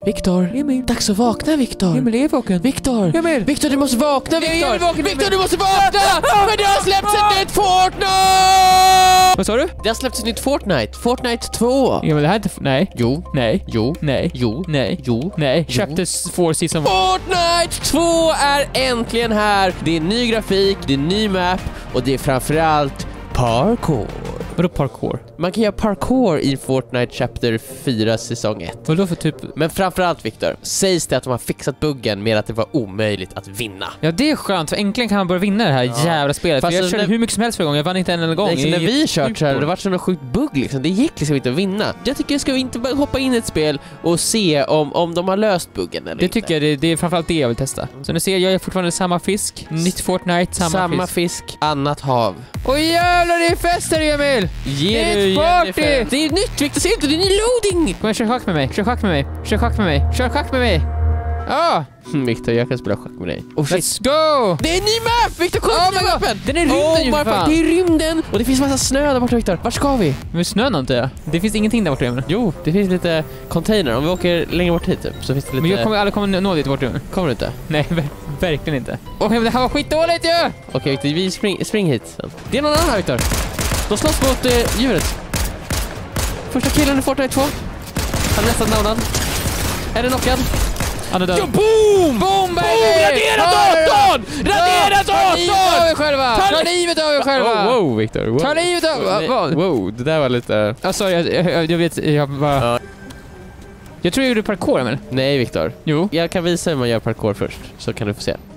Viktor, Emil. dags att vakna, Viktor. Emil är vaken. Viktor, Emil. Viktor, du måste vakna, Viktor. är vaken, Viktor, Emil. du måste vakna! För det har släppts ett nytt Fortnite! Vad sa du? Det har släppts ett nytt Fortnite. Fortnite 2. Emil, det här är inte... Nej. Jo. Nej. Jo. Nej. Jo. Nej. Jo. Nej. Jo. Chapter 4 season 1. Fortnite 2 är äntligen här. Det är ny grafik, det är ny map och det är framförallt parkour. Vadå parkour? Man kan göra parkour i Fortnite Chapter 4 säsong 1. Vadå för typ... Men framförallt, Viktor, sägs det att de har fixat buggen med att det var omöjligt att vinna. Ja, det är skönt, för äntligen kan man börja vinna det här jävla spelet. Fast För jag körde när- hur mycket som helst förra gången, jag vann inte en enda gång. Liksom, när Jag är vi kört sjukt så här, på det var sån sjukt bugg liksom. Det gick liksom inte att vinna. Jag tycker ska vi inte bara hoppa in i ett spel och se om de har löst buggen eller Det inte. tycker jag, det är framförallt det jag vill testa. Så ni ser, jag är fortfarande samma fisk. Nytt Fortnite, samma fisk. Annat hav. Åh jävlar, det är fest här, Emil! Ge Det är nu, ett party! Jennifer. Det är nytt, Viktor, ser inte? Det är ny loading! Kom igen, kör schack med mig, kör schack med mig, kör schack med mig, kör schack med mig! Ja! Viktor, jag kan spela schack med dig. Oh shit. Let's go! Det är en ny map! Viktor, kom Oh till my god, mappen! den är i rymden ju, my för fuck, fan. det är rymden! Och det finns massa snö där borta, Viktor. Vart ska vi? Men snön inte jag. Det finns ingenting där borta, Emil. Jo, det finns lite container. Om vi åker längre bort hit typ, så finns det lite... Men jag kommer aldrig kommer nå dit bort, Emil. Kommer du inte? Nej, verkligen inte. Åh, det här var skitdåligt ju! Okej, Viktor, vi spring hit sen. Det är någon annan här, Viktor. De slåss mot djuret. Första killen i Fortnite 2. Han är nästan downad. Är det knockad? Han är död. Jo, boom! Boom, baby! Radera datorn! Radera Ta livet av datorn! er själva! Ta livet av er själva! Oh, wow, Viktor. Wow. Ta livet av... Vad? Wow, det där var lite... Ja, sorry, jag vet, jag bara... Ja. Jag tror jag gjorde parkour, Emil. Nej, Viktor. Jo. Jag kan visa hur man gör parkour först, så kan du få se.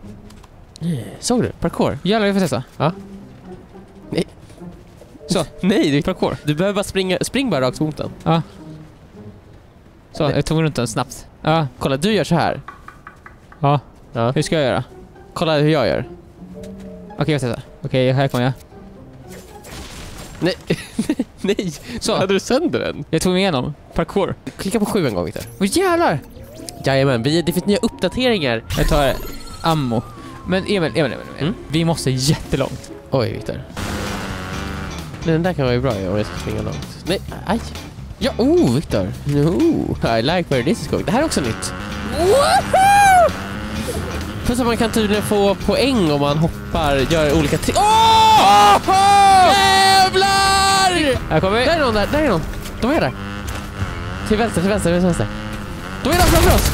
Såg du? Parkour? Jävlar, jag får testa. Ja. Nej. Så. Nej, du, Parkour. du behöver bara spring bara rakt mot den. Ja. Så, jag tog runt den snabbt. Ja. Kolla, du gör så här. Ja. Ja. Hur ska jag göra? Kolla hur jag gör. Okej, jag testar. Okej, här kommer jag. Nej. Nej. Så. Hade du sönder den? Jag tog mig igenom. Parkour. Klicka på 7 en gång, Viktor. Åh jävlar! Jajamän, det finns nya uppdateringar. Jag tar ammo. Men Emil. Mm? Vi måste jättelångt. Oj, Viktor. Den där kan vara ju bra om jag ska springa långt. Nej, aj. Ja, Viktor. No, I like where this is going. Det här är också nytt. Woohoo! Plus att man kan tydligen få poäng om man hoppar, gör olika trick. Jävlar! Här kommer vi. Där är någon. De är där. Till vänster. De är där framför oss.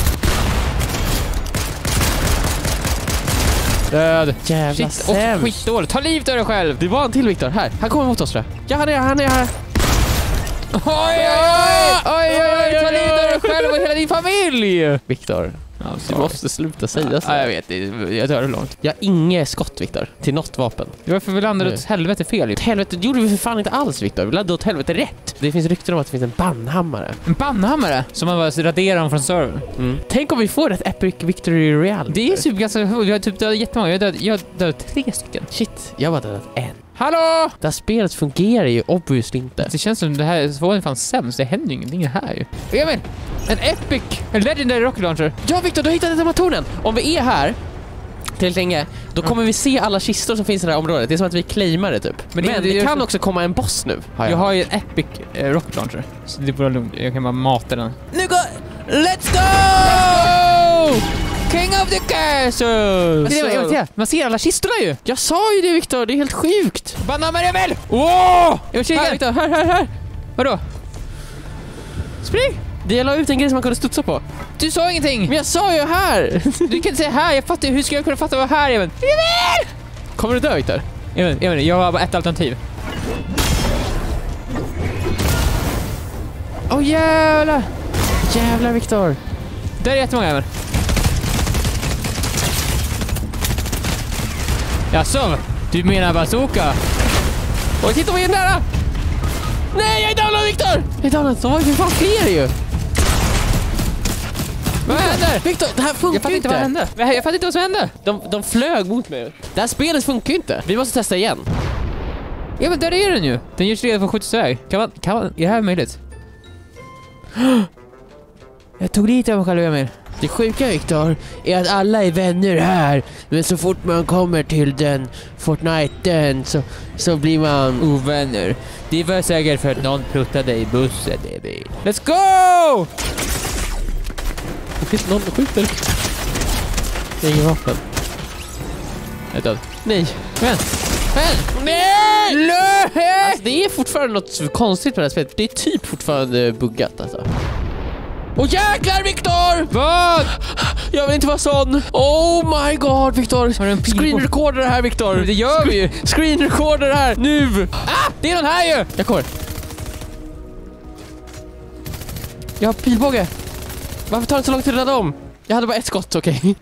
Död. Jävla Shit, och sämst. skitdåligt. Ta livet av dig själv. Det var en till, Viktor. Här. Han kommer mot oss, tror jag. Ja, han är här. Oj. Ta livet av dig själv och hela din familj. Viktor, du måste sluta säga så. Ja, jag vet. Jag tar det långt. Jag har inget skott, Viktor, till något vapen. Varför vi landade Nej. åt helvete fel? Åt helvete, det gjorde vi för fan inte alls, Viktor. Vi laddade åt helvete rätt. Det finns rykten om att det finns en bannhammare. En bannhammare som man bara raderar dem från servern. Tänk om vi får ett epic victory real. Det är typ ganska... Vi har typ dödat jättemånga. Jag har dödat 3 stycken. Shit, jag har bara dödat en. Hallå! Det här spelet fungerar ju obviously inte. Det känns som det här är fan sämst. Det händer ju ingenting här ju. Emil! En epic! En legendary rocket launcher. Ja, Viktor, du har hittat ett av tornen. Om vi är här till länge, då kommer vi se alla kistor som finns i det här området. Det är som att vi claimar det typ. Men det kan också komma en boss nu. Jag har ju en epic rocket launcher. Så det är bara lugnt. Jag kan bara mata den. Nu går... Let's go! King of the castle! Man ser alla kistorna ju! Jag sa ju det, Viktor. Det är helt sjukt. Banamar Emil! Wow! Jag kikar! Här, Viktor, här. Vadå? Spring! Det la ut en grej som man kunde studsa på. Du sa ingenting! Men jag sa ju här. Du kan inte säga här, jag fattar. Hur ska jag kunna fatta vad här är? Emil! Kommer du dö, Viktor? Emil, jag har bara ett alternativ. Åh, jävlar! Jävlar, Viktor. Där är jättemånga, Emil. Jaså? Du menar bazooka? Oj, titta vad är nära! Nej, jag är downad, Viktor! Jag är downad. De var ju för fan fler ju. Vad händer? Viktor, det här funkar Jag fattar inte vad hände. Jag fattar inte vad som hände. De flög mot mig. Det här spelet funkar ju inte. Vi måste testa igen. Ja, men där är den ju. Den görs redan från 70 väg. Kan man, är det här möjligt? Jag tog dit av mig själv, Emil. Det sjuka, Viktor, är att alla är vänner här. Men så fort man kommer till den Fortnite så blir man ovänner. Det var säkert för att någon pruttade i bussen, baby. Let's go! Shit, någon skjuter. Det är ingen vapen. Jag är död. Nej. Men! Nej! Alltså, det är fortfarande något konstigt med det här spelet. Det är typ fortfarande buggat alltså. Åh jäklar Viktor! Vad? Jag vill inte vara sån. Oh my god Viktor. Har du en pil på? Screen recorder det här Viktor. Det gör vi ju. Screen recorder det här nu. Det är någon här ju! Jag kommer. Jag har pilbåge. Varför tar det så långt att rädda om? Jag hade bara ett skott, okej.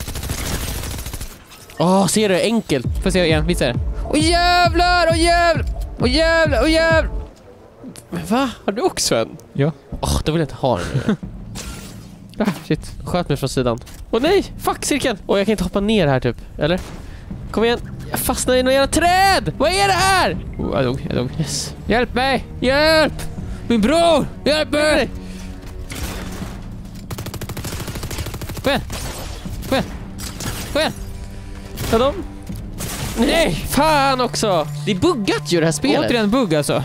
Åh, ser du? Enkelt. Får se igen, visa det. Åh jävlar, åh jävlar! Åh jävlar, åh jävlar! Men va? Har du också en? Ja. Då vill jag inte ha den nu. Shit. Sköt mig från sidan. Åh nej! Fuck cirkeln! Jag kan inte hoppa ner här typ. Eller? Kom igen. Jag fastnar i några jävla träd! Vad är det här? Jag dog. Yes. Hjälp mig! Hjälp! Min bror! Hjälp mig! Kom igen! Ja, de? Nej! Fan också! Det är buggat ju det här spelet. Återigen bugg alltså.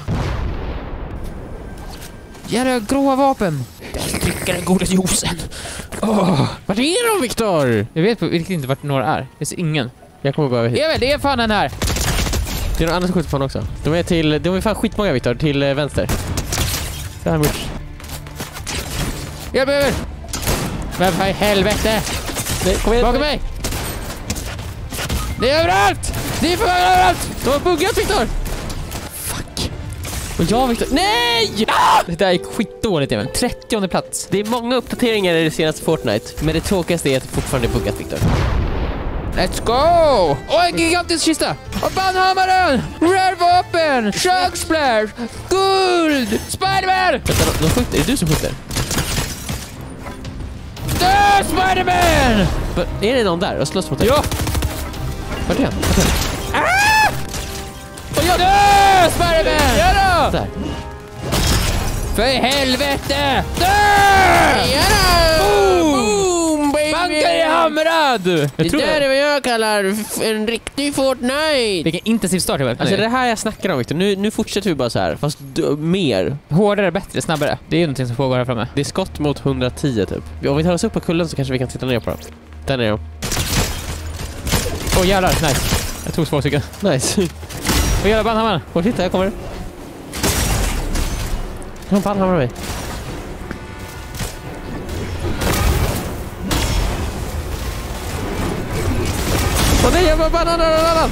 Jävla gråa vapen. Jag dricker den goda juicen. Vart är de, Viktor? Jag vet riktigt inte vart några är. Det ser ingen. Jag kommer gå över hit. Det är fan den här. Det är någon annan som skjuter på honom också. De är fan skitmånga, Viktor. Till vänster. Det här mot. Hjälp mig! Men för helvete! Nej, kom igen. Bakom mig! Det är överallt! Det är för överallt! De har buggat, Viktor! Fuck. Och jag, Viktor. Nej! Det där är skitdåligt, Emil. 30:e plats. Det är många uppdateringar i det senaste Fortnite. Men det tråkigaste är att det fortfarande är buggat, Viktor. Let's go! En gigantisk kista! Och bannhammaren! Rare vapen! Kökssplash! Guld! Spiderman! Vänta, de skjuter. Är det du som skjuter? Dö, Spiderman! Är det någon där och slåss mot dig? Ja! Vart är han? Och jag dö, Spiderman! Ja då! Där. För helvete! Dö! Ja då! Boom, baby! Banka i hamrad! Det där är vad jag kallar en riktig Fortnite. Vilken intensiv start det var. Alltså det här jag snackar om, Victor. Nu fortsätter vi bara så här, fast mer. Hårdare, bättre, snabbare. Det är ju någonting som pågår här framme. Det är skott mot 110 typ. Om vi tar oss upp på kullen så kanske vi kan titta ner på dem. Där är de. Åh jävlar, nice. Jag tog 2 stycken. Nice. Vad gör bannhammaren? Och titta, jag kommer. Han bannhammar mig. Åh nej, jag bara bannhammar.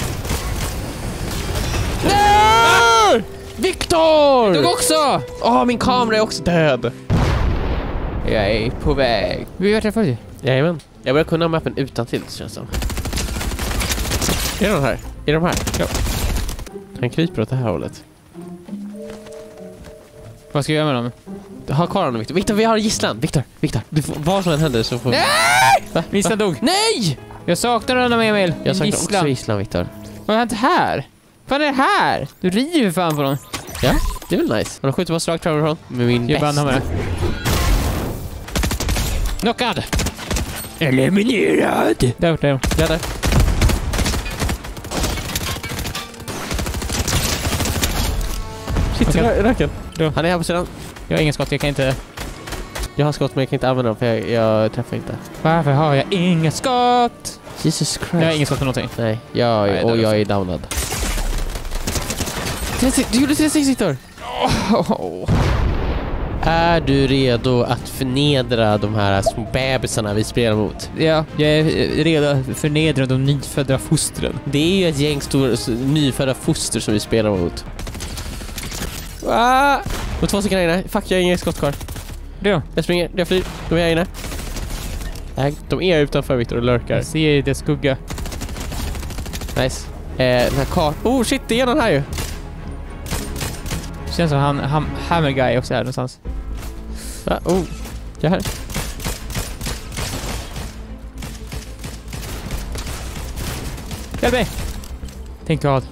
Nej! Viktor! Du också! Min kamera är också död. Jag är på väg. Vi har träffat dig. Jajamän. Jag börjar kunna mappen utantill, känns det som. Är de här? Är de här? Ja. Han kryper åt det här hållet. Vad ska jag göra med dem? Ha kvar honom, Victor. Victor, vi har gisslan. Victor. Vad som än händer så får vi... Nej! Gisslan dog. Nej! Jag saknar honom, Emil. Jag saknar också gisslan, Victor. Vad har hänt här? Vad är det här? Du river fan på dem. Ja, det är väl nice. Och de skjuter bara rakt framifrån med min Jag bäst. med det. Knockad! Eliminerad! Där. Ja, där. Shit, raken. Han är här på sidan. Jag har ingen skott, jag kan inte... Jag har skott men jag kan inte använda dem för jag träffar inte. Varför har jag inga skott? Jesus Christ. Jag har ingen skott på någonting. Nej, jag är downad. Du gjorde 36, Victor. Är du redo att förnedra de här små bebisarna vi spelar mot? Ja, jag är redo att förnedra de nyfödda fostren. Det är ju ett gäng nyfödda foster som vi spelar mot. Och 2 stycken här inne. Fuck, jag har ingen skott kvar. Ja. Jag springer, jag flyr. De är här inne. De är utanför, Victor, och lurkar. Jag ser det skugga. Nice. Den här kartan. Shit, det är någon här ju. Det känns som han Hammer Guy också här någonstans. Jag är här. Hjälp mig! Tänk vad.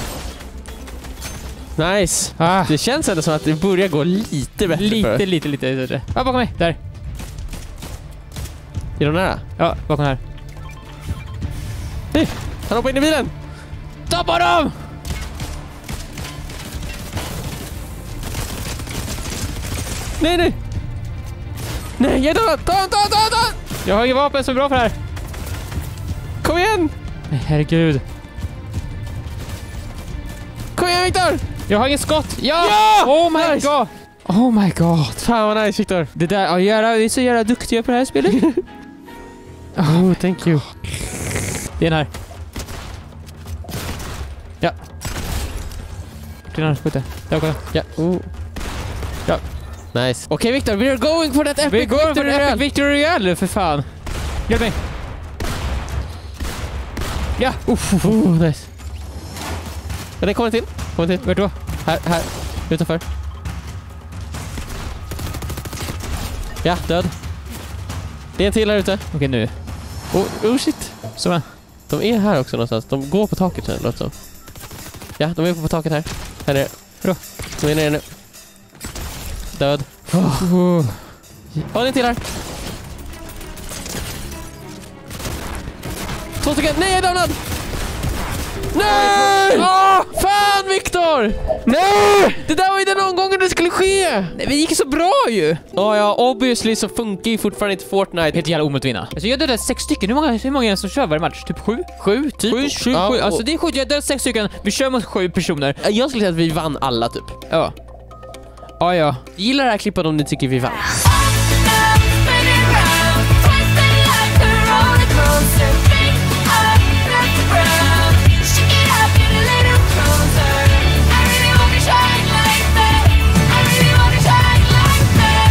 Nice. Det känns ändå som att det börjar gå lite bättre. Lite. Bakom mig, där. Är de nära? Ja, bakom här. Nej, han hoppar in i bilen. Ta på dem! Nej. Nej, jag dör. Ta. Jag har inget vapen som är bra för det här. Kom igen! Nej, herregud. Kom igen, Viktor! Jag har inget skott. Ja! Ja! Oh my Nice! god. Oh my god. Fan vad nice, Viktor. Det där, ja, jävlar, vi är så jävla duktiga på det här spelet. Oh, thank you. Det är den här. Ja. Den här, skjuter. Där, kolla. Ja. Ja. Nice. Okej, Viktor, we're going for that epic Vi går för victory Epic royale. Victory Royale, för fan. Hjälp mig. Ja. Nice. Ja, det kommer till. Vart då? Här. Utanför. Ja, död. Det är en till här ute. Okej, nu. Oh shit. Så. De är här också någonstans. De går på taket sen, låter som. Ja, de är uppe på taket här. Här är det. Bra. De är nere nu. Död. Ja, det är en till här. 2 stycken. Nej, jag är downad! Nej! Fan, Viktor! Nej! Det där var ju den omgången det skulle ske! Nej, det gick så bra ju. Ja, obviously så funkar ju fortfarande inte Fortnite. Helt jävla omöjligt att vinna. Alltså jag dödade 6 stycken. Hur många är det som kör varje match? Typ 7? 7, typ. 7. Ja, Alltså det är 7. Jag dödade 6 stycken. Vi kör mot 7 personer. jag skulle säga att vi vann alla, typ. Ja. Ja. Gillar det här klippet om ni tycker vi vann.